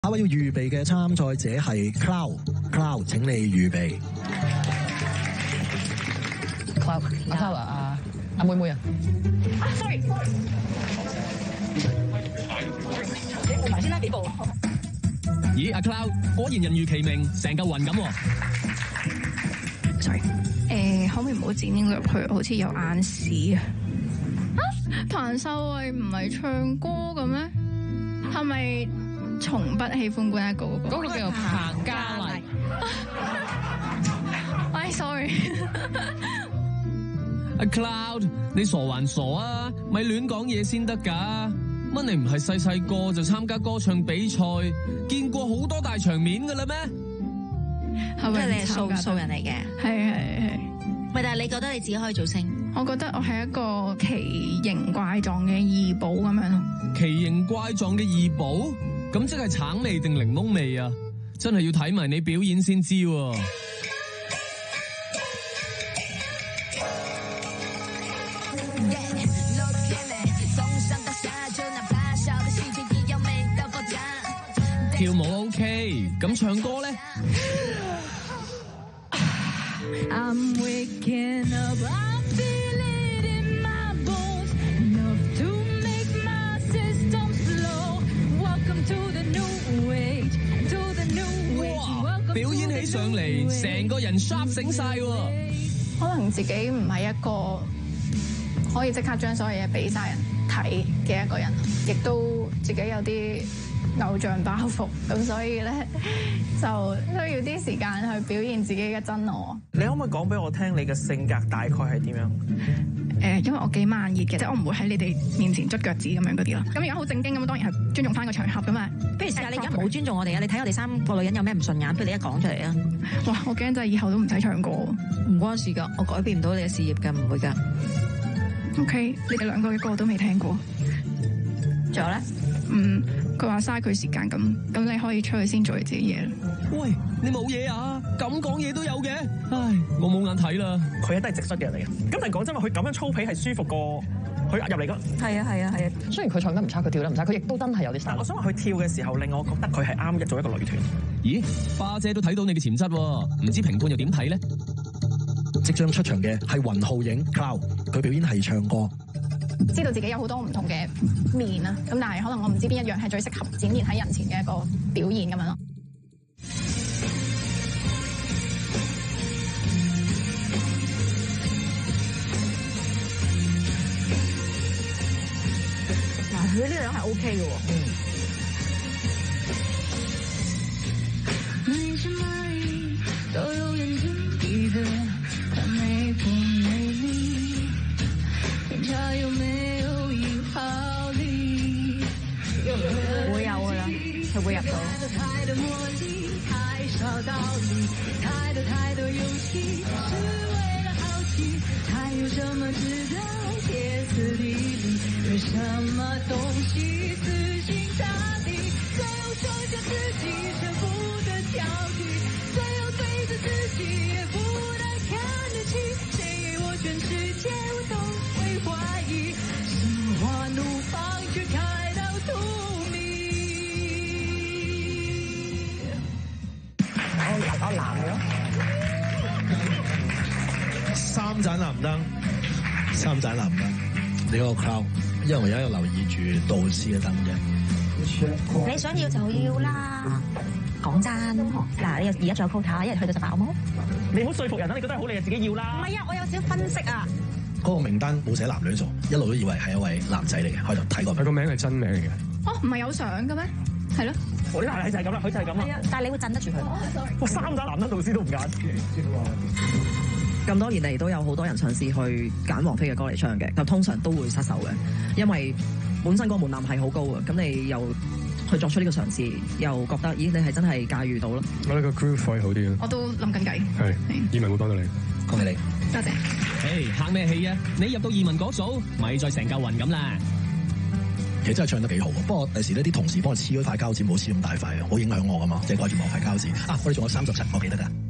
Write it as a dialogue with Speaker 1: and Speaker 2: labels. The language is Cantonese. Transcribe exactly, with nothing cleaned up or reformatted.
Speaker 1: 下位要預備嘅參賽者係 Cloud，Cloud， 請你預備。
Speaker 2: Cloud， 阿 Cloud 啊，阿妹妹啊。
Speaker 3: 啊 ，sorry， 你步埋先啦，幾步？
Speaker 4: 咦，阿 Cloud 果然人如其名，成嚿雲咁喎。
Speaker 5: sorry， 誒、呃，可唔可以唔好剪呢個入去？好似有眼屎啊！彭秀慧唔係唱歌嘅咩？係咪從不喜歡觀一個嗰個？
Speaker 2: 嗰個叫做彭嘉麗。
Speaker 5: 哎，sorry。
Speaker 4: 阿 Cloud， 你傻還傻啊？咪亂講嘢先得㗎。乜你唔係細細個就參加歌唱比賽，見過好多大場面㗎啦咩？
Speaker 5: 係咪
Speaker 3: 你係素素人嚟嘅？
Speaker 5: 係係係。
Speaker 3: 咪但係你覺得你自己可以做星？
Speaker 5: 我覺得我係一個奇形怪狀嘅二寶咁樣咯。
Speaker 4: 奇形怪狀嘅二寶，咁即係橙味定檸檬味啊？真係要睇埋你表演先知喎。跳舞 OK， 咁唱歌咧？
Speaker 5: I'm waking up, I feel it in my bones, enough to make my system slow. Welcome to the new age, to the new age.
Speaker 4: 哇！表演起上嚟，成個人 sharp 醒晒喎。
Speaker 5: 可能自己唔係一個可以即刻將所有嘢俾晒人睇嘅一個人，亦都自己有啲偶像包袱，咁所以咧就需要啲時間去表現自己嘅真我。
Speaker 6: 你可唔可以講俾我聽你嘅性格大概係點樣？
Speaker 5: 誒，因為我幾慢熱嘅，即係我唔會喺你哋面前捽腳趾咁樣嗰啲咯。咁而家好正經咁，當然係尊重翻個場合噶嘛。
Speaker 3: 不如試下你而家唔好尊重我哋啊！你睇我哋三個女人有咩唔順眼，不如你一講出嚟啊！
Speaker 5: 哇！我驚真係以後都唔使唱歌。
Speaker 3: 唔關事㗎，我改變唔到你嘅事業㗎，唔會㗎。
Speaker 5: OK， 你哋兩個嘅歌我都未聽過。
Speaker 3: 仲有咧？
Speaker 5: 嗯，佢話嘥佢時間咁，咁你可以出去先做你自己嘢啦。
Speaker 4: 喂，你冇嘢啊？咁講嘢都有嘅？唉，我冇眼睇啦。
Speaker 6: 佢都係直率嘅人嚟嘅。咁但係講真話，佢咁樣粗鄙係舒服過佢入嚟㗎。
Speaker 3: 係啊係啊係啊！
Speaker 2: 雖然佢唱得唔差，佢跳得唔差，佢亦都真係有啲
Speaker 6: 但我想話佢跳嘅時候，令我覺得佢係啱嘅做一個女團。
Speaker 4: 咦，花姐都睇到你嘅潛質喎，唔知評判又點睇咧？
Speaker 1: 即將出場嘅係雲浩影 Cloud， 佢表演係唱歌。
Speaker 5: 知道自己有好多唔同嘅面啊，咁但係可能我唔知邊一樣係最適合展現喺人前嘅一個表現咁樣咯。
Speaker 3: 嗱，佢呢個樣係 OK 嘅喎。嗯。會有㗎啦，佢會入到。
Speaker 6: 我男嘅
Speaker 1: 三盞藍燈，三盞藍燈。你嗰個 Cloud， 因為我而家有留意住導師嘅燈嘅。
Speaker 3: 你想要就要啦。講真，嗱，你而家仲有 quota， 一日去到十八好冇？
Speaker 6: 你好說服人啊！你覺得好，你就自己要啦。
Speaker 3: 唔係啊，我有少少分析啊。
Speaker 1: 嗰個名單冇寫男女數，一路都以為係一位男仔嚟嘅，開頭睇過。
Speaker 7: 佢個名係真名嚟嘅。
Speaker 5: 哦，唔係有相嘅咩？係咯。
Speaker 6: 我啲奶奶就係咁啦，佢就係咁啦。
Speaker 3: 但係你會鎮得住佢。
Speaker 6: 哇，三盞藍燈導師都唔揀。
Speaker 8: 咁多年嚟都有好多人嘗試去揀王菲嘅歌嚟唱嘅，就通常都會失手嘅，因為本身個門檻係好高嘅，咁你又去作出呢個嘗試，又覺得咦你係真係駕馭到咯。
Speaker 7: 我覺得個 groove 可以好啲咯。
Speaker 5: 我都諗緊計。
Speaker 7: 係，移民會幫到你。
Speaker 1: 恭喜你。
Speaker 5: 多謝。
Speaker 4: 誒，客咩氣啊？你入到移民嗰組，咪再成嚿雲咁啦。
Speaker 1: 其實真係唱得幾好，不過第時呢啲同事幫我黐嗰塊膠紙冇黐咁大塊，好影響我噶嘛，即係掛住望塊膠紙。啊，我哋仲有三十七，我記得㗎。